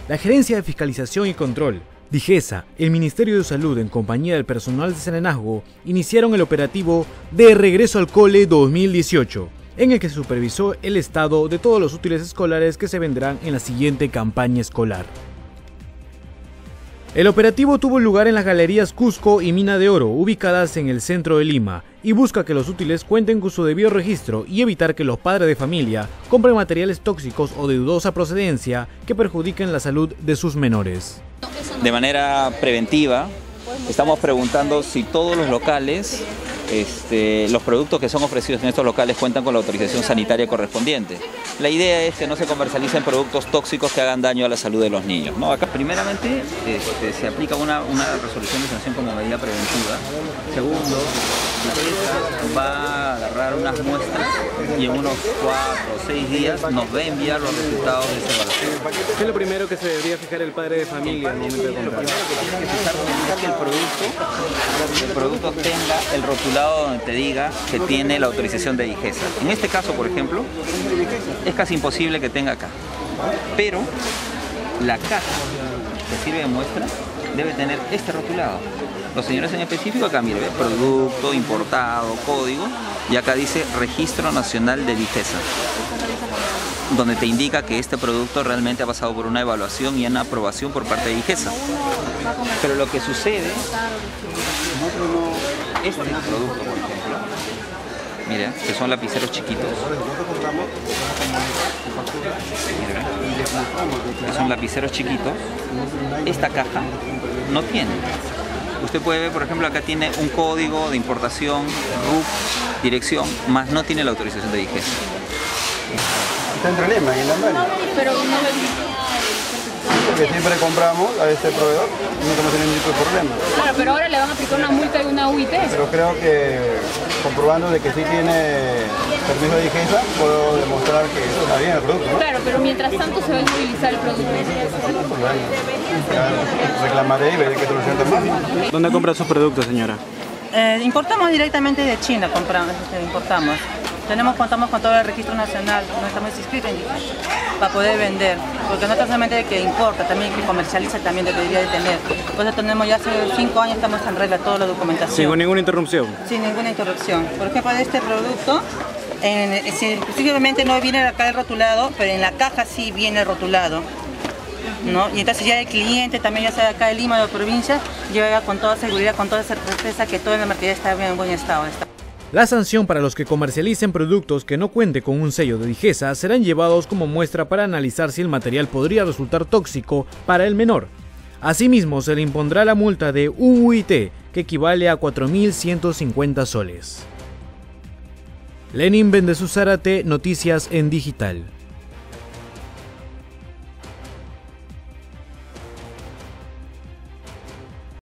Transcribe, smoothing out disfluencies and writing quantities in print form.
La Gerencia de Fiscalización y Control, DIGESA, el Ministerio de Salud en compañía del personal de Serenazgo iniciaron el operativo de Regreso al Cole 2018, en el que se supervisó el estado de todos los útiles escolares que se venderán en la siguiente campaña escolar. El operativo tuvo lugar en las galerías Cusco y Mina de Oro, ubicadas en el centro de Lima, y busca que los útiles cuenten con su debido registro y evitar que los padres de familia compren materiales tóxicos o de dudosa procedencia que perjudiquen la salud de sus menores. De manera preventiva, estamos preguntando si todos los locales, los productos que son ofrecidos en estos locales cuentan con la autorización sanitaria correspondiente. La idea es que no se comercialicen productos tóxicos que hagan daño a la salud de los niños, ¿no? Acá primeramente se aplica una resolución de sanción como medida preventiva. Segundo, la empresa va a agarrar unas muestras y en unos 4 o 6 días nos va a enviar los resultados de esa evaluación. ¿Qué es lo primero que se debería fijar el padre de familia al momento de comprar? Lo primero que tiene que fijar es que el producto tenga el rotulado donde te diga que tiene la autorización de DIGESA. En este caso, por ejemplo, es casi imposible que tenga acá, pero la caja que sirve de muestra debe tener este rotulado. Los señores en específico acá, mire, producto, importado, código, y acá dice Registro Nacional de DIGESA, donde te indica que este producto realmente ha pasado por una evaluación y una aprobación por parte de DIGESA. Pero lo que sucede, este producto, por ejemplo, mira, que son lapiceros chiquitos, mira, que son lapiceros chiquitos, esta caja no tiene. Usted puede ver, por ejemplo, acá tiene un código de importación, RUC, dirección, más no tiene la autorización de DIGESA. Está entre Lima y en la Andania. Pero no porque siempre compramos a este proveedor y nunca hemos tenido ningún tipo de problema. Claro, pero ahora le van a aplicar una multa y una UIT. Pero creo que comprobando de que sí tiene permiso de DIGESA, puedo demostrar que está bien el producto, ¿no? Claro, pero mientras tanto se va a inmovilizar el producto. Ya reclamaré y veré qué solución tomamos. ¿Dónde compra sus productos, señora? Importamos directamente de China, importamos. Contamos con todo el registro nacional, no estamos inscritos en DIGESA para poder vender, porque no solamente que importa, también que comercializa también debería de tener. Por eso tenemos ya hace 5 años estamos en regla toda la documentación. Sin ninguna interrupción. Sin ninguna interrupción. Por ejemplo, de este producto, posiblemente no viene acá el rotulado, pero en la caja sí viene rotulado, ¿no? Y entonces ya el cliente también, ya sea acá de Lima o de provincia, llega con toda seguridad, con toda certeza que toda la mercadería está bien en buen estado. La sanción para los que comercialicen productos que no cuente con un sello de DIGESA serán llevados como muestra para analizar si el material podría resultar tóxico para el menor. Asimismo, se le impondrá la multa de un UIT, que equivale a 4.150 soles. Lenin Bendezú Zárate, Noticias en Digital.